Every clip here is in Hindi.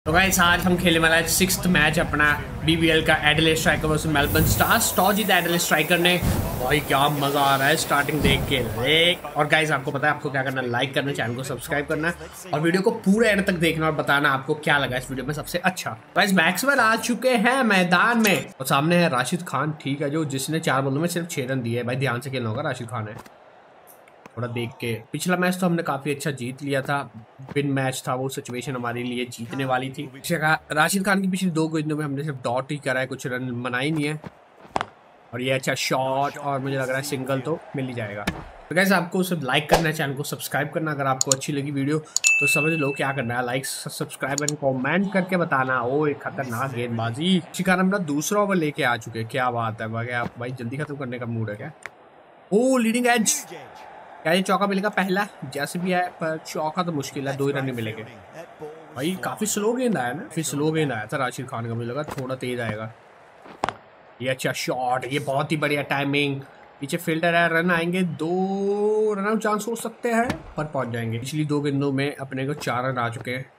तो गाइस आज हम खेलने वाला है 6th मैच अपना बीबीएल का Adelaide striker versus Melbourne Stars. Toss जीता एडिलेड स्ट्राइकर ने। भाई क्या मजा आ रहा है स्टार्टिंग देख के। और गाइस आपको पता है आपको क्या करना है, लाइक करना, चैनल को सब्सक्राइब करना और वीडियो को पूरे एंड तक देखना और बताना आपको क्या लगा इस वीडियो में सबसे अच्छा। गाइस मैक्सवेल आ चुके हैं मैदान में और सामने है राशिद खान, ठीक है, जो जिसने 4 बॉलों में सिर्फ 6 रन दिए। भाई ध्यान से खेलना होगा, राशिद खान है, थोड़ा देख के। पिछला मैच तो हमने काफी अच्छा जीत लिया था, विन मैच था, वो सिचुएशन हमारे लिए जीतने वाली थी। राशिद खान की पिछली 2 गेंदों में हमने सिर्फ डॉट ही करा है, कुछ रन बनाए नहीं है। और ये अच्छा शॉट और मुझे लग रहा है सिंगल तो मिल ही जाएगा। तो गाइस आपको सिर्फ लाइक करना है, चैनल को सब्सक्राइब करना। अगर आपको अच्छी लगी वीडियो तो समझ लो क्या करना है, लाइक सब्सक्राइब एंड कमेंट करके बताना। ओ एक खतरनाक गेंदबाजी। शिकार अपना दूसरा ओवर लेके आ चुके, क्या बात है भाई, जल्दी खत्म करने का मूड है क्या? ओ लीडिंग एज, क्या ये चौका मिलेगा पहला? जैसे भी है पर चौका तो मुश्किल है, 2 ही रन नहीं मिलेंगे। भाई काफी स्लो गेंद आया ना, फिर स्लो गेंद आया था राशिद खान का, मुझे लगा थोड़ा तेज आएगा। ये अच्छा शॉट, ये बहुत ही बढ़िया टाइमिंग। पीछे फील्डर है, रन आएंगे, 2 रन आउट चांस हो सकते हैं पर पहुंच जाएंगे। पिछली 2 गेंदों में अपने को 4 रन आ चुके हैं।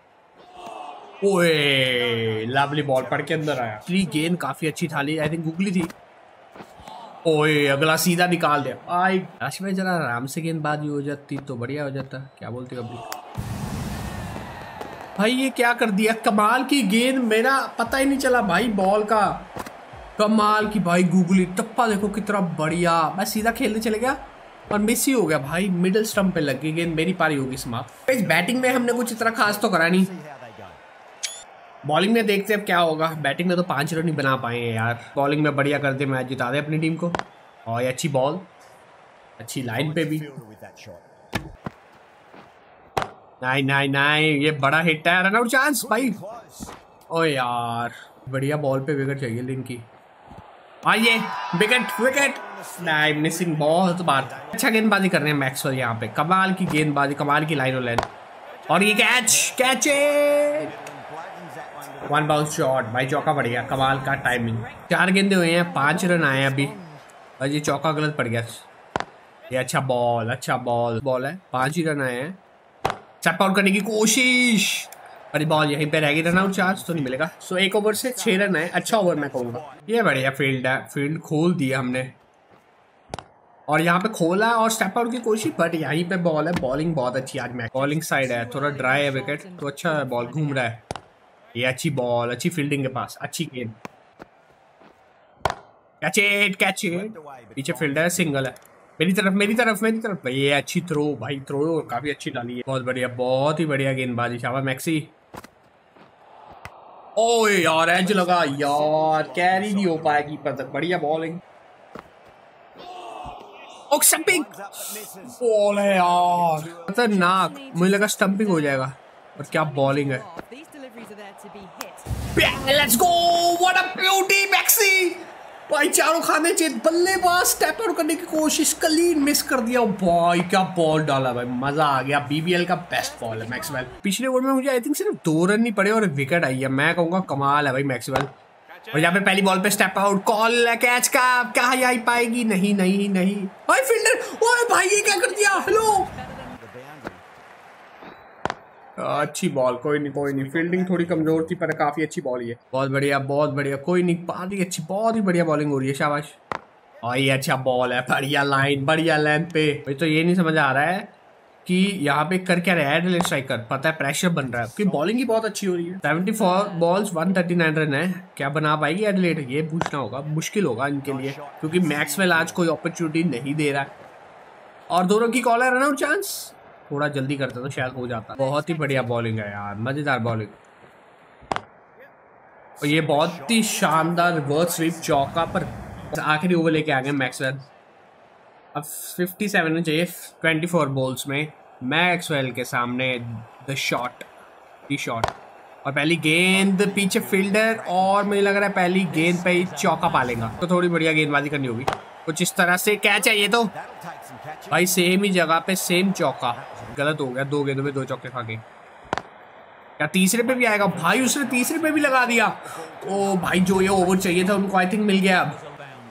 ओए लवली बॉल पड़ के अंदर आया। पिछली गेंद काफी अच्छी था, आई थिंक गुगली थी। ओए अगला सीधा निकाल दिया। राशि भाई जरा आराम से गेंदबाजी हो जाती तो बढ़िया हो जाता। क्या बोलते कभी भाई, ये क्या कर दिया? कमाल की गेंद, मेरा पता ही नहीं चला भाई बॉल का। कमाल की भाई गूगली टप्पा, देखो कितना बढ़िया। मैं सीधा खेलने चले गया और मिस ही हो गया भाई, मिडिल स्टंप पे लग गई गेंद, मेरी पारी होगी समाप्त। इस बैटिंग में हमने कुछ इतना खास तो करा नहीं, बॉलिंग में देखते हैं अब क्या होगा। बैटिंग में तो 5 रन ही बना पाए हैं यार, बॉलिंग में बढ़िया कर दे, मैच जिता दे अपनी टीम को। और ये अच्छी बॉल, अच्छी लाइन पे भी। नहीं ये बड़ा हिट है, रन आउट चांस भाई। ओ यार बढ़िया बॉल पे विकेट चाहिए लिंक की। आइए विकेट नहीं, मिसिंग बहुत बार। अच्छा गेंदबाजी कर रहे हैं मैक्सवेल यहाँ पे, कमाल की गेंदबाजी, कमाल की लाइन और ये कैच 1 बाउंस शॉट भाई, चौका पड़ गया, कमाल का टाइमिंग। 4 गेंदे हुए हैं, 5 रन आए अभी और ये चौका गलत पड़ गया। ये अच्छा बॉल है, 5 ही रन आए हैं। स्टेप आउट करने की कोशिश, अरे बॉल यहीं पे रहेगी, रन आउट चांस तो नहीं मिलेगा। सो 1 ओवर से 6 रन आए, अच्छा ओवर मैं कहूँगा। ये बढ़िया फील्ड है, फील्ड खोल दिया हमने और यहाँ पे खोला और स्टेप आउट की कोशिश, बट यहीं पे बॉल है। बॉलिंग बहुत अच्छी आज, मैं बॉलिंग साइड है, थोड़ा ड्राई है विकेट तो अच्छा है, बॉल घूम रहा है। ये अच्छी बॉल, अच्छी फील्डिंग के पास, अच्छी गेंद, कैच इट। पीछे फील्डर है, सिंगल है, मेरी तरफ। भाई ये अच्छी थ्रो, भाई थ्रो काफी अच्छी डाली है, बहुत बढ़िया, बहुत ही बढ़िया गेंदबाजी। शाबाश मैक्सी। ओए यार एज लगा यार, कैरी नहीं हो पाएगी पर तक, बढ़िया बॉलिंग। स्टंपिंग बॉल है यार, खतरनाक, मुझे लगा स्टंपिंग हो जाएगा और क्या बॉलिंग है। Let's go, what a beauty Maxi भाई, चारों खाने चाहिए। बल्लेबाज स्टेप आउट करने की कोशिश, क्लीन मिस कर दिया भाई, क्या बॉल डाला भाई, मजा आ गया। बीबीएल का बेस्ट बॉल है मैक्सवेल। पिछले ओवर में मुझे आई थिंक सिर्फ 2 रन नहीं पड़े और विकेट आई है, मैं कहूंगा कमाल है भाई मैक्सवेल। और यहाँ पे पहली बॉल पे स्टेप आउट, कॉल है कैच का, क्या आई पाएगी? नहीं भाई फील्डर, ओए भाई ये क्या कर दिया? हेलो अच्छी बॉल, कोई नहीं, फील्डिंग थोड़ी कमजोर थी पर काफी अच्छी बॉल है, बहुत बढ़िया, कोई नहीं, पारी अच्छी, बहुत ही बढ़िया बॉलिंग हो रही है, शाबाश। और ये अच्छा बॉल है, बढ़िया लाइन, बढ़िया लेंथ पे। भाई तो ये नहीं समझ आ रहा है कि यहाँ पे कर क्या रहा है एडिलेड स्ट्राइकर, पता है प्रेशर बन रहा है क्योंकि बॉलिंग ही बहुत अच्छी हो रही है। 74 बॉल्स 139 रन है, क्या बना पाएगी एडिलेड? ये पूछना होगा, मुश्किल होगा इनके लिए क्योंकि मैक्सवेल आज कोई अपॉर्चुनिटी नहीं दे रहा है। और 2 रन की कॉल है, रन आउट चांस, थोड़ा जल्दी करता तो शायद हो जाता। बहुत ही बढ़िया बॉलिंग है यार, मजेदार बॉलिंग। और ये बहुत ही शानदार रिवर्स स्वीप चौका पर आखिरी ओवर लेके आ गए मैक्सवेल। अब 57 रन चाहिए 24 बॉल्स में, मैक्सवेल के सामने द शॉट और पहली गेंद पीछे फील्डर और मुझे लग रहा है पहली गेंद पे ही चौका पालेगा, तो थोड़ी बढ़िया गेंदबाजी करनी होगी कुछ इस तरह से। कैच है ये तो भाई, सेम ही जगह पे सेम चौका, गलत हो गया, 2 गेंदों में 2 चौके खा गए। क्या तीसरे पे भी आएगा? भाई उसने तीसरे पे भी लगा दिया। ओ भाई जो ये ओवर चाहिए था उनको आई थिंक मिल गया। अब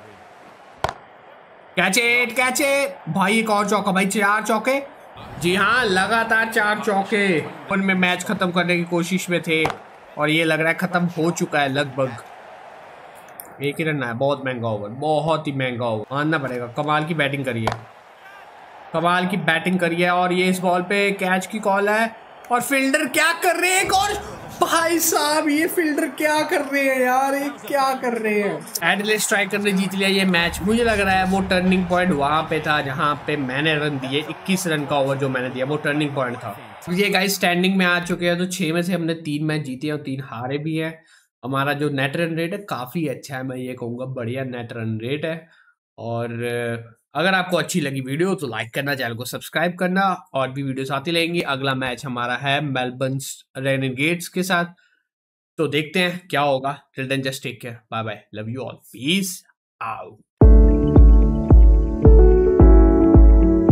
कैच इट भाई, एक और चौका भाई, 4 चौके, जी हाँ लगातार 4 चौके। उनमें मैच खत्म करने की कोशिश में थे और ये लग रहा है खत्म हो चुका है लगभग। एक ही रन है, बहुत महंगा ओवर, बहुत ही महंगा ओवर, मानना पड़ेगा। कमाल की बैटिंग करी है, कमाल की बैटिंग करी है। और ये इस बॉल पे कैच की कॉल है और फील्डर क्या कर रहे हैं, और भाई साहब ये फील्डर क्या कर रहे हैं यार, ये क्या कर रहे हैं। एडिलेड स्ट्राइकर ने जीत लिया ये मैच। मुझे लग रहा है वो टर्निंग पॉइंट वहां पे था जहां पे मैंने रन दिए, 21 रन का ओवर जो मैंने दिया वो टर्निंग पॉइंट था। ये गाइस स्टैंडिंग में आ चुके हैं, तो 6 में से हमने 3 मैच जीते हैं और 3 हारे भी हैं। हमारा जो नेट रन रेट है काफी अच्छा है, मैं ये कहूँगा बढ़िया नेट रन रेट है। और अगर आपको अच्छी लगी वीडियो तो लाइक करना, चैनल को सब्सक्राइब करना, और भी वीडियोस आती रहेंगी। अगला मैच हमारा है मेलबर्न रेनेगेड्स के साथ, तो देखते हैं क्या होगा। Till then just take care, bye bye, love you all, peace out.